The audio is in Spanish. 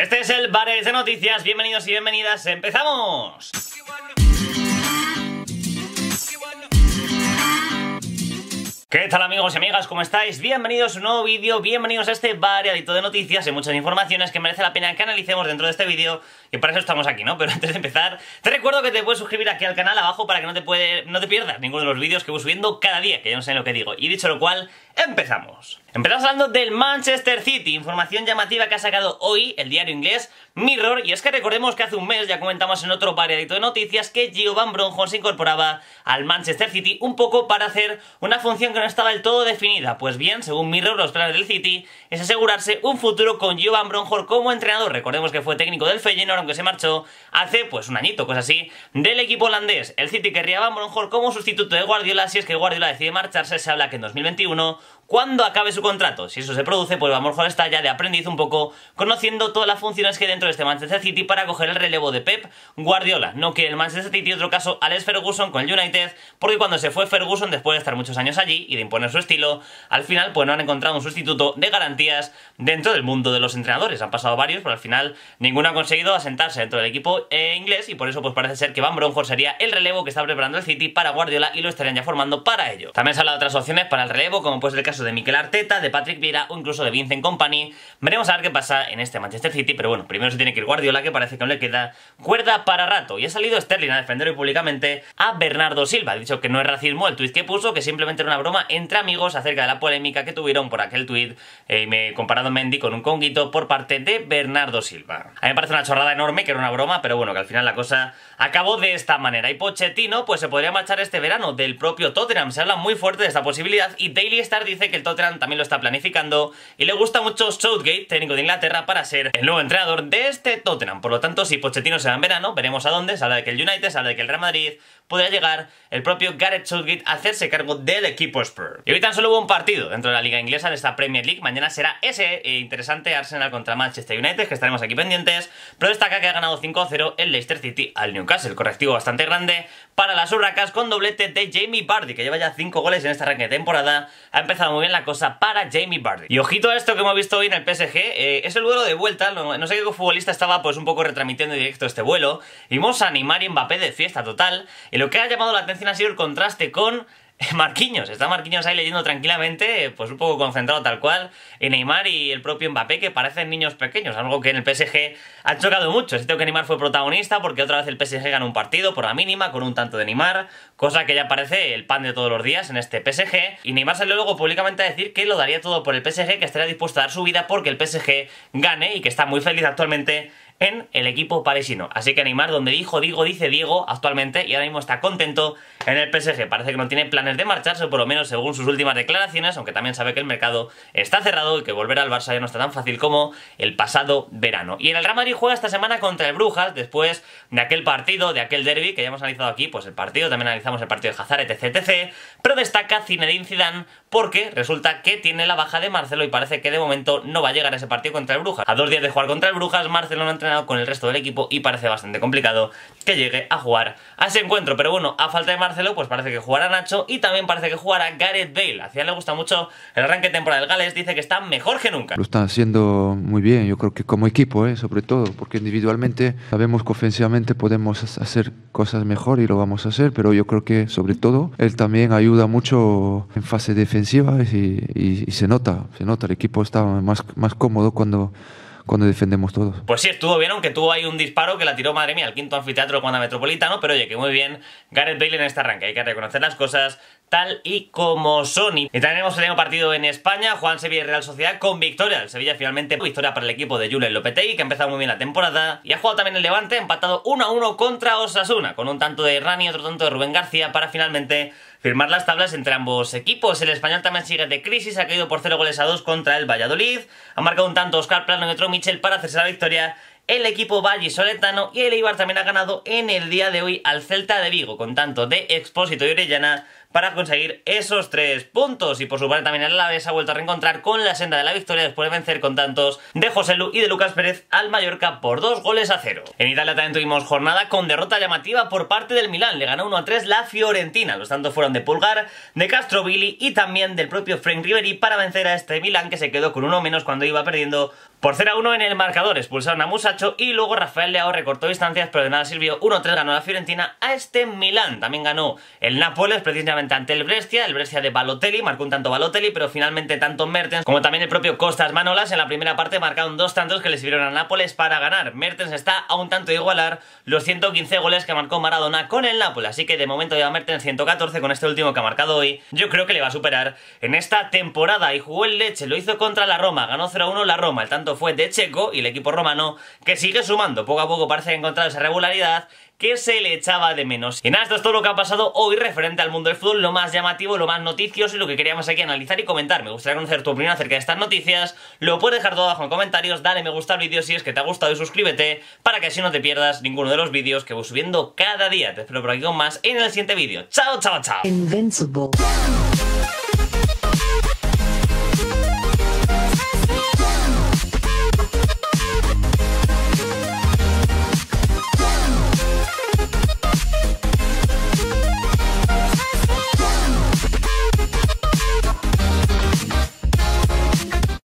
Este es el Bares de Noticias, bienvenidos y bienvenidas, ¡empezamos! ¿Qué tal amigos y amigas? ¿Cómo estáis? Bienvenidos a un nuevo vídeo, bienvenidos a este variadito de noticias y muchas informaciones que merece la pena que analicemos dentro de este vídeo, y para eso estamos aquí, ¿no? Pero antes de empezar, te recuerdo que te puedes suscribir aquí al canal abajo para que no te pierdas ninguno de los vídeos que voy subiendo cada día, que ya no sé lo que digo. Y dicho lo cual, empezamos. Empezamos hablando del Manchester City, información llamativa que ha sacado hoy el diario inglés Mirror, y es que recordemos que hace un mes ya comentamos en otro variadito de noticias que Gio Van Bronckhorst se incorporaba al Manchester City un poco para hacer una función que no estaba del todo definida. Pues bien, según Mirror, los planes del City es asegurarse un futuro con Gio Van Bronckhorst como entrenador. Recordemos que fue técnico del Feyenoord, aunque se marchó hace pues un añito, cosas así, del equipo holandés. El City querría a Van Bronckhorst como sustituto de Guardiola. Si es que Guardiola decide marcharse, se habla que en 2021, cuando acabe su contrato. Si eso se produce, pues Van Bronckhorst está ya de aprendiz un poco, conociendo todas las funciones que hay dentro de este Manchester City para coger el relevo de Pep Guardiola. No que el Manchester City, otro caso, Alex Ferguson con el United, porque cuando se fue Ferguson, después de estar muchos años allí y de imponer su estilo, al final pues no han encontrado un sustituto de garantías dentro del mundo de los entrenadores. Han pasado varios, pero al final ninguno ha conseguido asentarse dentro del equipo inglés, y por eso pues parece ser que Van Bronckhorst sería el relevo que está preparando el City para Guardiola, y lo estarían ya formando para ello. También se habla de otras opciones para el relevo, como puede ser el caso de Mikel Arteta, de Patrick Vieira o incluso de Vincent Kompany. Veremos a ver qué pasa en este Manchester City, pero bueno, primero se tiene que ir Guardiola, que parece que aún le queda cuerda para rato, y ha salido Sterling a defender hoy públicamente a Bernardo Silva. Ha dicho que no es racismo el tuit que puso, que simplemente era una broma entre amigos acerca de la polémica que tuvieron por aquel tuit, comparado Mendy con un conguito por parte de Bernardo Silva. A mí me parece una chorrada enorme, que era una broma, pero bueno, que al final la cosa acabó de esta manera. Y Pochettino pues se podría marchar este verano del propio Tottenham. Se habla muy fuerte de esta posibilidad, y Daily Star dice que el Tottenham también lo está planificando y le gusta mucho Southgate, técnico de Inglaterra, para ser el nuevo entrenador de este Tottenham. Por lo tanto, si Pochettino se va en verano, veremos a dónde. Se habla de que el United, se habla de que el Real Madrid, podría llegar el propio Gareth Southgate a hacerse cargo del equipo Spurs. Y hoy tan solo hubo un partido dentro de la liga inglesa, de esta Premier League. Mañana será ese interesante Arsenal contra Manchester United, que estaremos aquí pendientes, pero destaca que ha ganado 5-0 el Leicester City al Newcastle, correctivo bastante grande para las Urracas, con doblete de Jamie Vardy, que lleva ya 5 goles en este arranque de temporada. Ha empezado muy bien la cosa para Jamie Vardy. Y ojito a esto que hemos visto hoy en el PSG, es el vuelo de vuelta. No sé qué futbolista estaba pues un poco retransmitiendo en directo este vuelo. Vimos a Neymar y Mbappé de fiesta total, y lo que ha llamado la atención ha sido el contraste con Marquinhos. Está Marquinhos ahí leyendo tranquilamente, pues un poco concentrado tal cual, y Neymar y el propio Mbappé, que parecen niños pequeños, algo que en el PSG ha chocado mucho. Es cierto que Neymar fue protagonista porque otra vez el PSG ganó un partido por la mínima con un tanto de Neymar, cosa que ya parece el pan de todos los días en este PSG, y Neymar salió luego públicamente a decir que lo daría todo por el PSG, que estaría dispuesto a dar su vida porque el PSG gane, y que está muy feliz actualmente en el equipo parisino. Así que Neymar, donde dice Diego actualmente, y ahora mismo está contento en el PSG. Parece que no tiene planes de marcharse, por lo menos según sus últimas declaraciones, aunque también sabe que el mercado está cerrado y que volver al Barça ya no está tan fácil como el pasado verano. Y en el Real Madrid juega esta semana contra el Brujas, después de aquel partido, de aquel derbi que ya hemos analizado aquí, pues el partido, también analizamos el partido de Hazard, etc. Pero destaca Zinedine Zidane porque resulta que tiene la baja de Marcelo, y parece que de momento no va a llegar a ese partido contra el Brujas. A 2 días de jugar contra el Brujas, Marcelo no ha entrenado con el resto del equipo y parece bastante complicado que llegue a jugar a ese encuentro. Pero bueno, a falta de Marcelo, pues parece que jugará Nacho, y también parece que jugará Gareth Bale. A Cian le gusta mucho el arranque de temporada del Gales, dice que está mejor que nunca. Lo están haciendo muy bien, yo creo que como equipo, sobre todo, porque individualmente sabemos que ofensivamente podemos hacer cosas mejor y lo vamos a hacer, pero yo creo que sobre todo él también ayuda mucho en fase defensiva, y se nota, el equipo está más cómodo cuando defendemos todos. Pues sí, estuvo bien, aunque tuvo ahí un disparo que la tiró, madre mía, al quinto anfiteatro del Wanda Metropolitano, pero oye, que muy bien Gareth Bale en este arranque. Hay que reconocer las cosas tal y como son. Y también hemos tenido partido en España, Juan Sevilla y Real Sociedad con victoria. El Sevilla finalmente victoria para el equipo de Julen Lopetegui, que ha empezado muy bien la temporada, y ha jugado también el Levante, empatado 1-1 contra Osasuna, con un tanto de Rani y otro tanto de Rubén García, para finalmente firmar las tablas entre ambos equipos. El Español también sigue de crisis, ha caído por 0-2 contra el Valladolid, ha marcado un tanto Óscar Plano y otro Michel para hacerse la victoria el equipo vallisoletano, y el Eibar también ha ganado en el día de hoy al Celta de Vigo, con tanto de Expósito y Orellana para conseguir esos 3 puntos. Y por su parte también el Alavés ha vuelto a reencontrar con la senda de la victoria después de vencer con tantos de Joselu y de Lucas Pérez al Mallorca por 2-0. En Italia también tuvimos jornada con derrota llamativa por parte del Milán. Le ganó 1-3 la Fiorentina. Los tantos fueron de Pulgar, de Castrovilli y también del propio Frank Ribery para vencer a este Milán, que se quedó con uno menos cuando iba perdiendo por 0-1 en el marcador. Expulsaron a Musacho y luego Rafael Leao recortó distancias, pero de nada sirvió. 1-3 ganó la Fiorentina a este Milán. También ganó el Nápoles precisamente ante el Brescia de Balotelli, marcó un tanto Balotelli, pero finalmente tanto Mertens como también el propio Costas Manolas en la primera parte marcaron 2 tantos que le sirvieron a Nápoles para ganar. Mertens está a un tanto de igualar los 115 goles que marcó Maradona con el Nápoles, así que de momento lleva Mertens 114 con este último que ha marcado hoy. Yo creo que le va a superar en esta temporada. Y jugó el Lecce, lo hizo contra la Roma, ganó 0-1 la Roma, el tanto fue de Checo y el equipo romano que sigue sumando, poco a poco parece que ha encontrado esa regularidad que se le echaba de menos. Y nada, esto es todo lo que ha pasado hoy referente al mundo del fútbol, lo más llamativo, lo más noticioso y lo que queríamos aquí analizar y comentar. Me gustaría conocer tu opinión acerca de estas noticias, lo puedes dejar todo abajo en comentarios, dale me gusta al vídeo si es que te ha gustado y suscríbete para que así no te pierdas ninguno de los vídeos que voy subiendo cada día. Te espero por aquí con más en el siguiente vídeo. ¡Chao, chao, chao! Invincible.